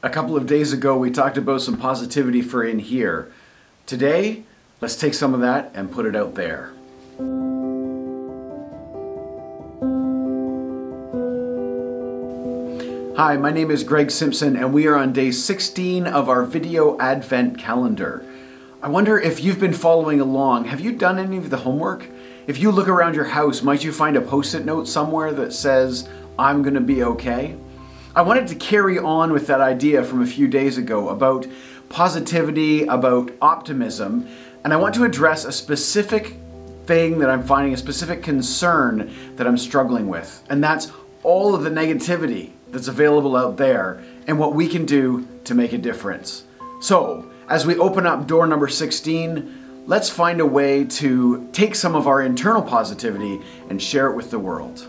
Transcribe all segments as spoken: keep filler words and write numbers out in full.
A couple of days ago, we talked about some positivity for in here. Today, let's take some of that and put it out there. Hi, my name is Greg Simpson, and we are on day sixteen of our video advent calendar. I wonder if you've been following along. Have you done any of the homework? If you look around your house, might you find a post-it note somewhere that says, "I'm gonna be okay"? I wanted to carry on with that idea from a few days ago about positivity, about optimism, and I want to address a specific thing that I'm finding, a specific concern that I'm struggling with, and that's all of the negativity that's available out there and what we can do to make a difference. So, as we open up door number sixteen, let's find a way to take some of our internal positivity and share it with the world.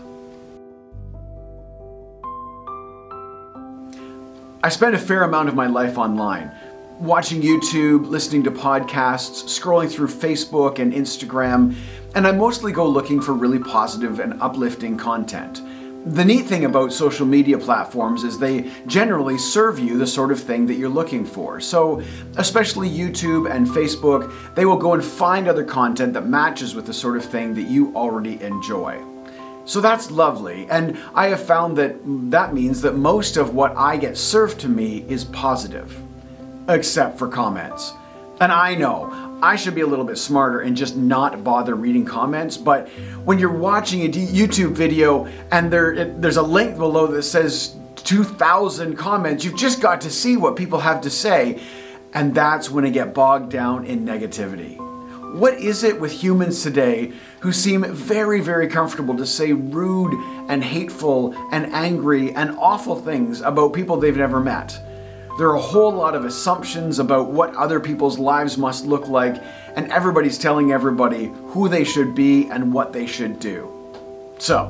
I spend a fair amount of my life online, watching YouTube, listening to podcasts, scrolling through Facebook and Instagram, and I mostly go looking for really positive and uplifting content. The neat thing about social media platforms is they generally serve you the sort of thing that you're looking for. So, especially YouTube and Facebook, they will go and find other content that matches with the sort of thing that you already enjoy. So that's lovely, and I have found that that means that most of what I get served to me is positive, except for comments. And I know, I should be a little bit smarter and just not bother reading comments, but when you're watching a YouTube video and there it, there's a link below that says two thousand comments, you've just got to see what people have to say, and that's when I get bogged down in negativity. What is it with humans today who seem very, very comfortable to say rude and hateful and angry and awful things about people they've never met? There are a whole lot of assumptions about what other people's lives must look like, and everybody's telling everybody who they should be and what they should do. So,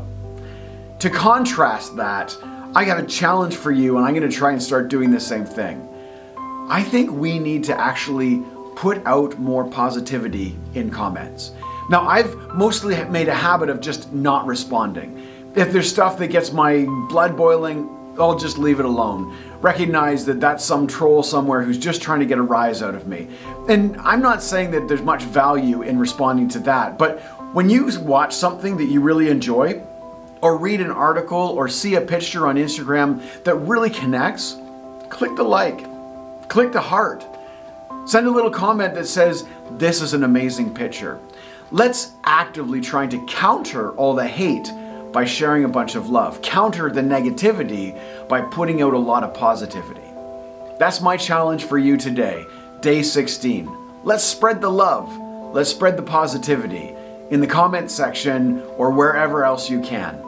to contrast that, I got a challenge for you, and I'm going to try and start doing the same thing. I think we need to actually put out more positivity in comments. Now, I've mostly made a habit of just not responding. If there's stuff that gets my blood boiling, I'll just leave it alone. Recognize that that's some troll somewhere who's just trying to get a rise out of me. And I'm not saying that there's much value in responding to that, but when you watch something that you really enjoy, or read an article, or see a picture on Instagram that really connects, click the like, click the heart. Send a little comment that says, "This is an amazing picture." Let's actively try to counter all the hate by sharing a bunch of love. Counter the negativity by putting out a lot of positivity. That's my challenge for you today, day sixteen. Let's spread the love. Let's spread the positivity in the comment section or wherever else you can.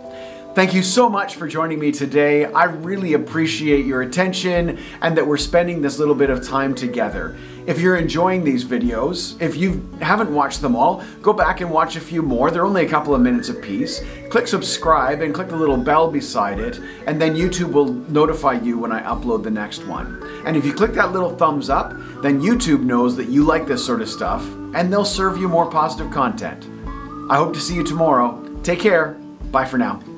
Thank you so much for joining me today. I really appreciate your attention and that we're spending this little bit of time together. If you're enjoying these videos, if you haven't watched them all, go back and watch a few more. They're only a couple of minutes apiece. Click subscribe and click the little bell beside it, and then YouTube will notify you when I upload the next one. And if you click that little thumbs up, then YouTube knows that you like this sort of stuff, and they'll serve you more positive content. I hope to see you tomorrow. Take care. Bye for now.